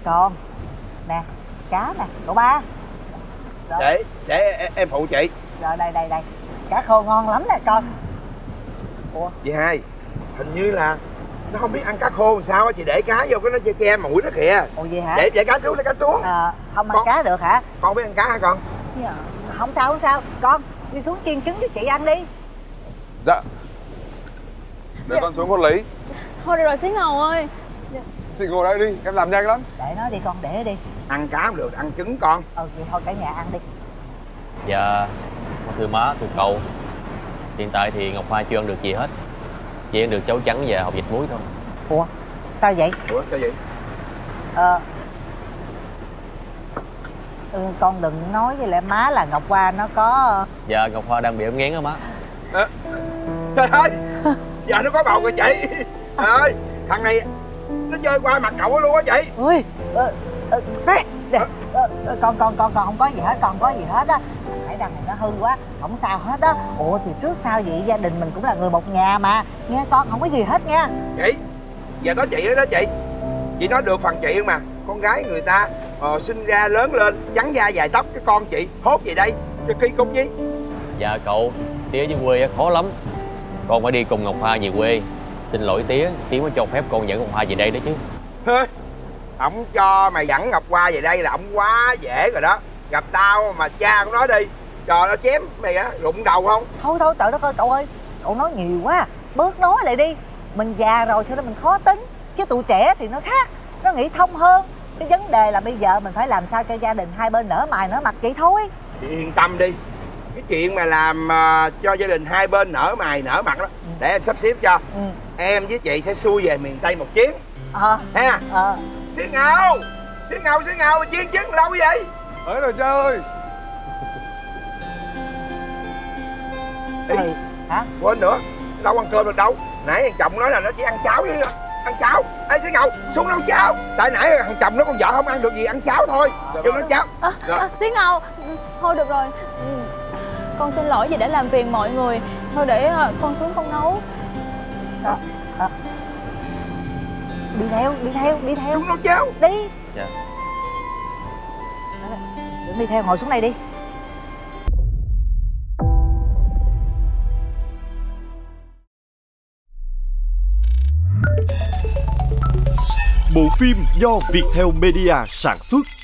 Con nè, cá nè cậu ba. Rồi. Để em phụ chị. Rồi đây cá khô ngon lắm nè con. Ủa Chị hai, hình như là nó không biết ăn cá khô làm sao á, chị để cá vô cái nó che mũi nó kìa. Ủa vậy hả? Để cá xuống, không ăn cá được hả? Con biết ăn cá hả con? Dạ. Không sao con đi xuống chiên trứng cho chị ăn đi. Dạ. Để con xuống con lấy. Thôi được rồi Xí Ngầu ơi. Chị ngồi đây đi, em làm nhanh lắm. Để nó đi con, để đi. Ăn cá không được, ăn trứng con. Vậy thôi cả nhà ăn đi. Dạ, thưa má, thưa cậu, hiện tại thì Ngọc Hoa chưa ăn được gì hết. Chỉ ăn được cháo trắng và hột vịt muối thôi. Ủa sao vậy? Con đừng nói với lại má là Ngọc Hoa nó có... Dạ, Ngọc Hoa đang bị ốm nghén á má. Trời ơi, giờ nó có bầu rồi chị. Trời ơi, thằng này nó chơi qua mặt cậu luôn á chị. Ui, con không có gì hết, con có gì hết á. Hải đăng này nó hư quá, không sao hết á. Ủa thì trước sau vậy gia đình mình cũng là người một nhà mà. Nghe con, không có gì hết nha. Chị, giờ có chị đó chị. Chị nói được phần chị mà. Con gái người ta sinh ra lớn lên, trắng da dài tóc, cái con chị hốt gì đây, cho kỳ cục gì. Dạ cậu, tía với quê khó lắm. Con phải đi cùng Ngọc Hoa về quê. Xin lỗi tía mới cho phép con dẫn Ngọc Hoa về đây đó chứ. Ổng cho mày dẫn Ngọc Hoa về đây là ổng quá dễ rồi đó. Gặp tao mà cha cũng nói đi. Trời ơi chém mày á, rụng đầu không? Thôi trời đất ơi cậu ơi, cậu nói nhiều quá, bớt nói lại đi. Mình già rồi cho nên mình khó tính, chứ tụi trẻ thì nó khác, nó nghĩ thông hơn. Cái vấn đề là bây giờ mình phải làm sao cho gia đình hai bên nở mày nở mặt vậy thôi. Chị yên tâm đi, cái chuyện mà làm cho gia đình hai bên nở mày nở mặt đó, để em sắp xếp cho. Em với chị sẽ xuôi về miền Tây một chuyến. Ha. Xí Ngầu mà chiên trứng lâu vậy? Tới rồi cha ơi. Hả? Quên nữa, đâu ăn cơm được đâu. Nãy thằng chồng nói là nó chỉ ăn cháo với ăn cháo. Ê Xí Ngầu, xuống nấu cháo. Tại nãy thằng chồng nó con vợ không ăn được gì, ăn cháo thôi. Vô nấu cháo. Xí Ngầu, thôi được rồi. Con xin lỗi vì đã làm phiền mọi người. Thôi để con xuống con nấu. Đi theo. Xuống nấu cháo. Đi. Dạ. Đi theo, ngồi xuống đây đi. Bộ phim do Viettel Media sản xuất.